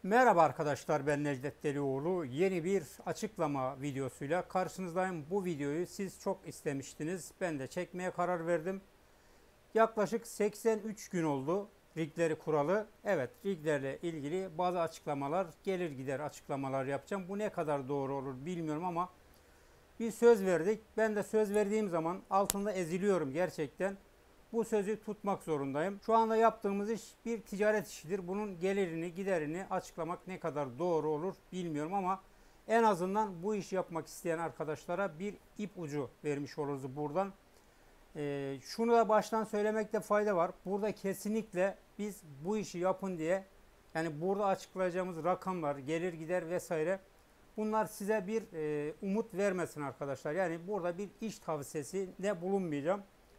Merhaba arkadaşlar, ben Necdet Delioğlu. Yeni bir açıklama videosuyla karşınızdayım. Bu videoyu siz çok istemiştiniz. Ben de çekmeye karar verdim. Yaklaşık 83 gün oldu rigleri kuralı. Evet, riglerle ilgili bazı açıklamalar, gelir gider açıklamalar yapacağım. Bu ne kadar doğru olur bilmiyorum ama bir söz verdik. Ben de söz verdiğim zaman altında eziliyorum gerçekten. Bu sözü tutmak zorundayım. Şu anda yaptığımız iş bir ticaret işidir. Bunun gelirini, giderini açıklamak ne kadar doğru olur bilmiyorum ama en azından bu işi yapmak isteyen arkadaşlara bir ip ucu vermiş oluruz buradan. Şunu da baştan söylemekte fayda var. Burada kesinlikle biz bu işi yapın diye, yani burada açıklayacağımız rakamlar, gelir gider vesaire, bunlar size bir umut vermesin arkadaşlar. Yani burada bir iş tavsiyesi de bulunmayacağım.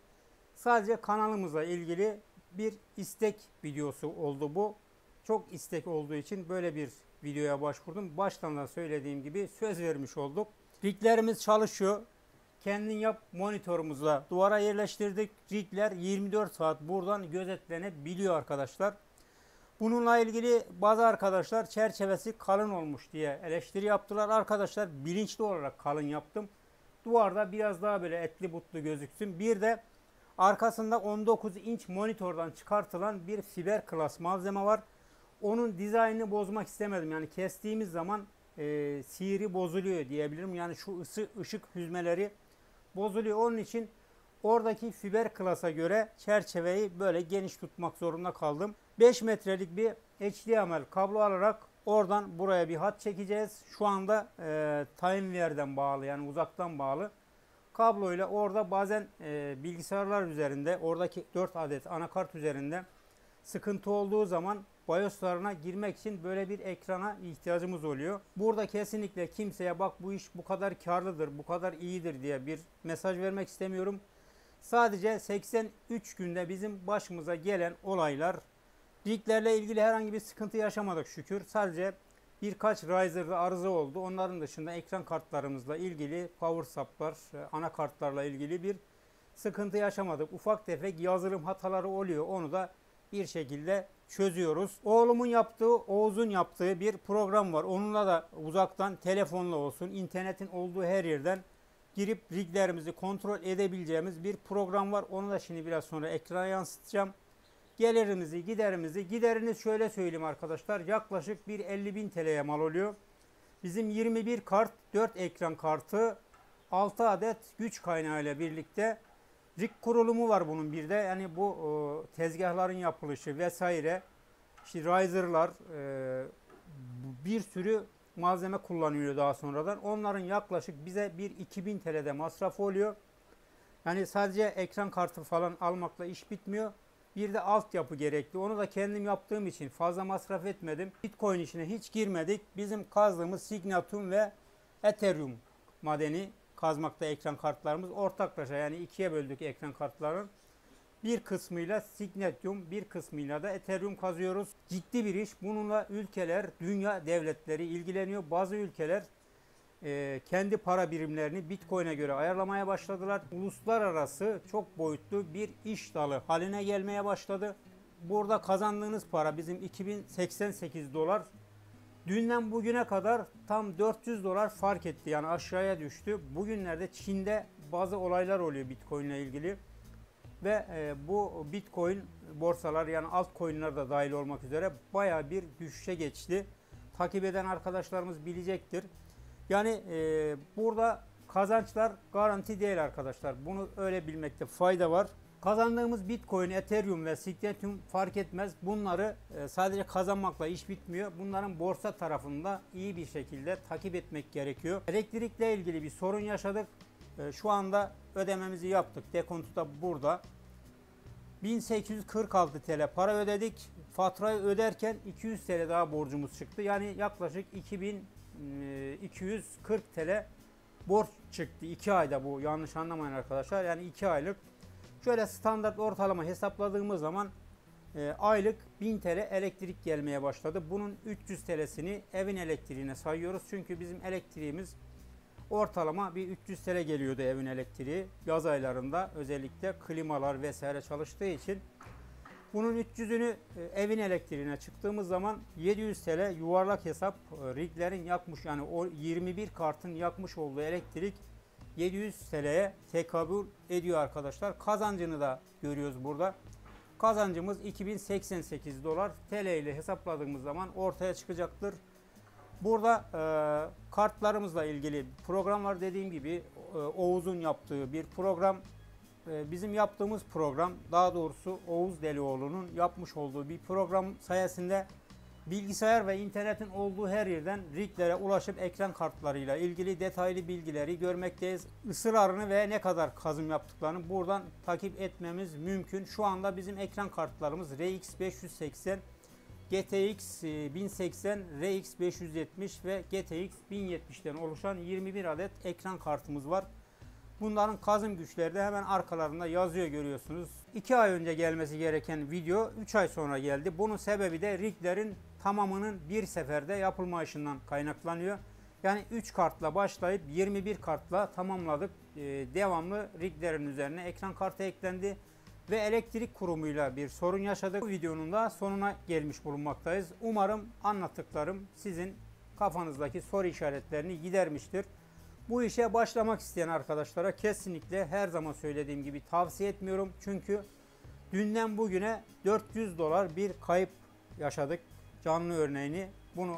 Sadece kanalımızla ilgili bir istek videosu oldu bu. Çok istek olduğu için böyle bir videoya başvurdum. Baştan da söylediğim gibi söz vermiş olduk. Riglerimiz çalışıyor. Kendin yap monitörümüzle duvara yerleştirdik. Rigler 24 saat buradan gözetlenebiliyor arkadaşlar. Bununla ilgili bazı arkadaşlar çerçevesi kalın olmuş diye eleştiri yaptılar. Arkadaşlar bilinçli olarak kalın yaptım. Duvarda biraz daha böyle etli butlu gözüksün. Bir de arkasında 19 inç monitörden çıkartılan bir fiber klas malzeme var. Onun dizaynını bozmak istemedim. Yani kestiğimiz zaman sihri bozuluyor diyebilirim. Yani şu ışık hüzmeleri bozuluyor. Onun için oradaki fiber klasa göre çerçeveyi böyle geniş tutmak zorunda kaldım. 5 metrelik bir HDMI kablo alarak oradan buraya bir hat çekeceğiz. Şu anda TimeWire'den bağlı, yani uzaktan bağlı. Kabloyla orada bazen bilgisayarlar üzerinde, oradaki 4 adet anakart üzerinde sıkıntı olduğu zaman BIOS'larına girmek için böyle bir ekrana ihtiyacımız oluyor. Burada kesinlikle kimseye bak bu iş bu kadar karlıdır, bu kadar iyidir diye bir mesaj vermek istemiyorum. Sadece 83 günde bizim başımıza gelen olaylar, riglerle ilgili herhangi bir sıkıntı yaşamadık şükür. Sadece birkaç riser'da arıza oldu. Onların dışında ekran kartlarımızla ilgili, power supp'lar, anakartlarla ilgili bir sıkıntı yaşamadık. Ufak tefek yazılım hataları oluyor. Onu da bir şekilde çözüyoruz. Oğlumun yaptığı, Oğuz'un yaptığı bir program var. Onunla da uzaktan telefonla olsun, internetin olduğu her yerden girip riglerimizi kontrol edebileceğimiz bir program var. Onu da şimdi biraz sonra ekrana yansıtacağım. Gelirimizi, gideriniz şöyle söyleyeyim arkadaşlar. Yaklaşık bir 50.000 TL'ye mal oluyor. Bizim 21 kart, 4 ekran kartı, 6 adet güç kaynağı ile birlikte rig kurulumu var bunun bir de. Yani bu tezgahların yapılışı vesaire, işte riser'lar, bir sürü malzeme kullanılıyor daha sonradan. Onların yaklaşık bize bir 2000 TL'de masrafı oluyor. Yani sadece ekran kartı falan almakla iş bitmiyor. Bir de altyapı gerekli. Onu da kendim yaptığım için fazla masraf etmedim. Bitcoin işine hiç girmedik. Bizim kazdığımız Signatum ve Ethereum madeni kazmakta ekran kartlarımız ortaklaşa, yani ikiye böldük ekran kartların. Bir kısmıyla Signatum, bir kısmıyla da Ethereum kazıyoruz. Ciddi bir iş. Bununla ülkeler, dünya devletleri ilgileniyor. Bazı ülkeler kendi para birimlerini Bitcoin'e göre ayarlamaya başladılar. Uluslararası çok boyutlu bir iş dalı haline gelmeye başladı. Burada kazandığınız para bizim 2088 dolar. Dünden bugüne kadar tam 400 dolar fark etti. Yani aşağıya düştü. Bugünlerde Çin'de bazı olaylar oluyor Bitcoin ile ilgili. Ve bu Bitcoin borsalar, yani altcoin'ler de dahil olmak üzere baya bir düşüşe geçti. Takip eden arkadaşlarımız bilecektir. Yani burada kazançlar garanti değil arkadaşlar. Bunu öyle bilmekte fayda var. Kazandığımız Bitcoin, Ethereum ve Signatum fark etmez. Bunları sadece kazanmakla iş bitmiyor. Bunların borsa tarafında iyi bir şekilde takip etmek gerekiyor. Elektrikle ilgili bir sorun yaşadık. Şu anda ödememizi yaptık. Dekontu da burada. 1846 TL para ödedik. Faturayı öderken 200 TL daha borcumuz çıktı. Yani yaklaşık 2240 TL borç çıktı 2 ayda, bu yanlış anlamayın arkadaşlar. Yani 2 aylık şöyle standart ortalama hesapladığımız zaman aylık 1000 TL elektrik gelmeye başladı. Bunun 300 TL'sini evin elektriğine sayıyoruz. Çünkü bizim elektriğimiz ortalama bir 300 TL geliyordu, evin elektriği. Yaz aylarında özellikle klimalar vesaire çalıştığı için. Bunun 300'ünü evin elektriğine çıktığımız zaman 700 TL yuvarlak hesap riglerin yakmış, yani o 21 kartın yakmış olduğu elektrik 700 TL'ye tekabül ediyor arkadaşlar. Kazancını da görüyoruz burada. Kazancımız 2088 dolar, TL ile hesapladığımız zaman ortaya çıkacaktır. Burada kartlarımızla ilgili program var, dediğim gibi Oğuz'un yaptığı bir program. Bizim yaptığımız program, daha doğrusu Oğuz Delioğlu'nun yapmış olduğu bir program sayesinde bilgisayar ve internetin olduğu her yerden riglere ulaşıp ekran kartlarıyla ilgili detaylı bilgileri görmekteyiz. Isılarını ve ne kadar kazım yaptıklarını buradan takip etmemiz mümkün. Şu anda bizim ekran kartlarımız RX 580, GTX 1080, RX 570 ve GTX 1070'ten oluşan 21 adet ekran kartımız var. Bunların kazım güçleri de hemen arkalarında yazıyor, görüyorsunuz. 2 ay önce gelmesi gereken video 3 ay sonra geldi. Bunun sebebi de riglerin tamamının bir seferde yapılmayışından kaynaklanıyor. Yani 3 kartla başlayıp 21 kartla tamamladık. Devamlı riglerin üzerine ekran kartı eklendi ve elektrik kurumuyla bir sorun yaşadık. Bu videonun da sonuna gelmiş bulunmaktayız. Umarım anlattıklarım sizin kafanızdaki soru işaretlerini gidermiştir. Bu işe başlamak isteyen arkadaşlara kesinlikle her zaman söylediğim gibi tavsiye etmiyorum. Çünkü dünden bugüne 400 dolar bir kayıp yaşadık. Canlı örneğini.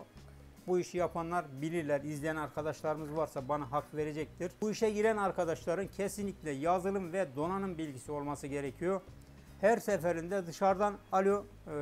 Bu işi yapanlar bilirler. İzleyen arkadaşlarımız varsa bana hak verecektir. Bu işe giren arkadaşların kesinlikle yazılım ve donanım bilgisi olması gerekiyor. Her seferinde dışarıdan alo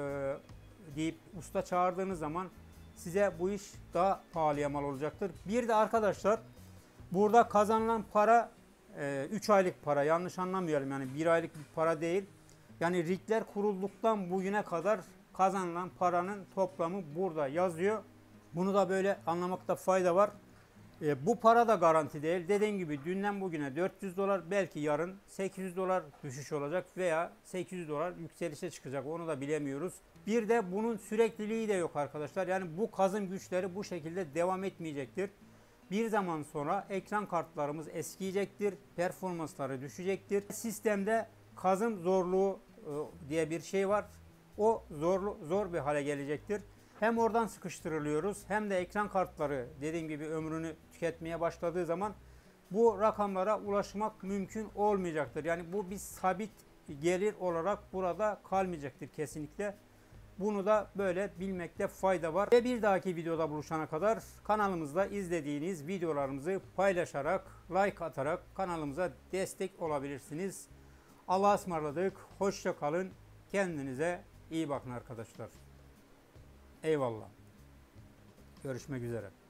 deyip usta çağırdığınız zaman size bu iş daha pahalıya mal olacaktır. Bir de arkadaşlar, burada kazanılan para 3 aylık para, yanlış anlamayalım, yani 1 aylık bir para değil. Yani rigler kurulduktan bugüne kadar kazanılan paranın toplamı burada yazıyor. Bunu da böyle anlamakta fayda var. Bu para da garanti değil. Dediğim gibi dünden bugüne 400 dolar, belki yarın 800 dolar düşüş olacak veya 800 dolar yükselişe çıkacak, onu da bilemiyoruz. Bir de bunun sürekliliği de yok arkadaşlar. Yani bu kazım güçleri bu şekilde devam etmeyecektir. Bir zaman sonra ekran kartlarımız eskiyecektir, performansları düşecektir. Sistemde kazım zorluğu diye bir şey var. O zor bir hale gelecektir. Hem oradan sıkıştırılıyoruz hem de ekran kartları dediğim gibi ömrünü tüketmeye başladığı zaman bu rakamlara ulaşmak mümkün olmayacaktır. Yani bu bir sabit gelir olarak burada kalmayacaktır kesinlikle. Bunu da böyle bilmekte fayda var. Ve bir dahaki videoda buluşana kadar kanalımızda izlediğiniz videolarımızı paylaşarak, like atarak kanalımıza destek olabilirsiniz. Allah'a ısmarladık. Hoşça kalın. Kendinize iyi bakın arkadaşlar. Eyvallah. Görüşmek üzere.